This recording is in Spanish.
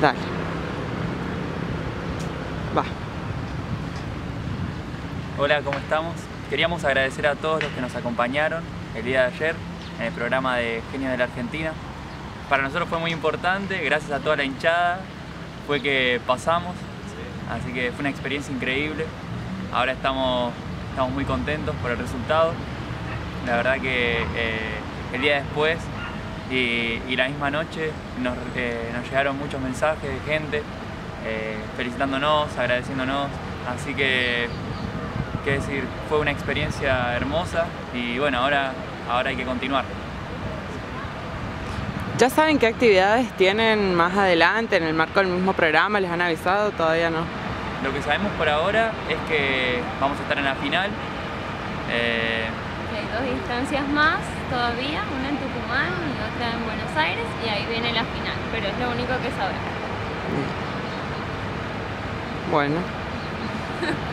Dale. Va. Hola, ¿cómo estamos? Queríamos agradecer a todos los que nos acompañaron el día de ayer en el programa de Genios de la Argentina. Para nosotros fue muy importante, gracias a toda la hinchada fue que pasamos, así que fue una experiencia increíble. Ahora estamos muy contentos por el resultado. La verdad que el día después y la misma noche nos llegaron muchos mensajes de gente felicitándonos, agradeciéndonos, así que, qué decir, fue una experiencia hermosa y bueno, ahora hay que continuar. ¿Ya saben qué actividades tienen más adelante en el marco del mismo programa? ¿Les han avisado? Todavía no. Lo que sabemos por ahora es que vamos a estar en la final. Hay 2 instancias más todavía, una en Tucumán y otra en Buenos Aires, y ahí viene la final, pero es lo único que sabemos. Bueno.